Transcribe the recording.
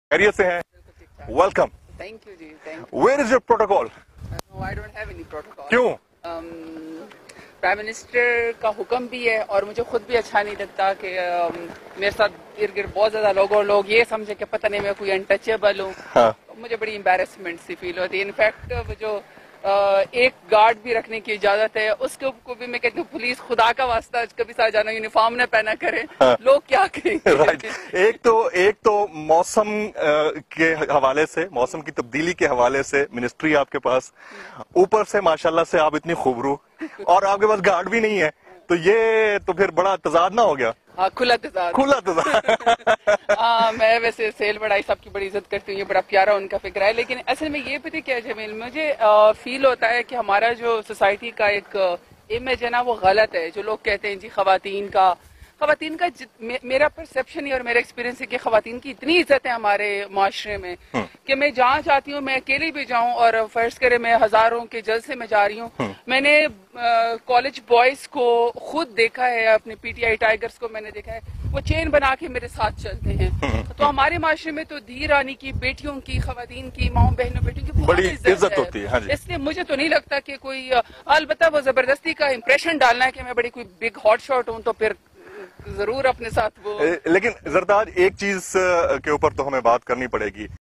खैरियत से हैं? Welcome. Thank you ji, thank you. Where is your protocol? No, I don't have any protocol. क्यों? Prime minister का हुक्म भी है और मुझे खुद भी अच्छा नहीं लगता कि मेरे साथ इर्द गिर्द बहुत ज्यादा लोग ये समझे कि पता नहीं मैं कोई अनटचेबल हूँ। हाँ। मुझे बड़ी एम्बैरेसमेंट सी फील होती है। इनफैक्ट जो एक गार्ड भी रखने की इजाजत है उसके को भी मैं कहती हूँ पुलिस खुदा का वास्ता कभी साथ जाना यूनिफॉर्म न पहना करे। हाँ। लोग क्या करेंगे? राइट। एक तो मौसम के हवाले से, मौसम की तब्दीली के हवाले से मिनिस्ट्री आपके पास, ऊपर से माशाल्लाह से आप इतनी खूबरू और आपके पास गार्ड भी नहीं है, तो ये तो फिर बड़ा तजाद ना हो गया? हाँ, खुला तजाद। मैं वैसे सेल बड़ाई साहब की बड़ी इज्जत करती हूँ, ये बड़ा प्यारा उनका फिक्र है, लेकिन असल में ये पता क्या जमील, मुझे फील होता है कि हमारा जो सोसाइटी का एक इमेज है ना वो गलत है। जो लोग कहते हैं जी खवातीन का मेरा परसेप्शन ही और मेरा एक्सपीरियंस है कि खवातीन की इतनी इज्जत है हमारे माशरे में कि मैं जहाँ चाहती हूँ, मैं अकेली भी जाऊँ और फर्ज करे मैं हजारों के जलसे में जा रही हूँ। मैंने कॉलेज बॉयज को खुद देखा है, अपने पीटीआई टाइगर्स को मैंने देखा है, वो चेन बना के मेरे साथ चलते हैं। तो हमारे माशरे में तो धी रानी की, बेटियों की, खवातीन की, माओ बहनों बेटियों की बड़ी इज्जत होती है। हाँ जी। इसलिए मुझे तो नहीं लगता कि कोई अलबत्ता वो जबरदस्ती का इंप्रेशन डालना है कि मैं बड़ी कोई बिग हॉट शॉट हूँ तो फिर जरूर अपने साथ वो। लेकिन जरताज, एक चीज के ऊपर तो हमें बात करनी पड़ेगी।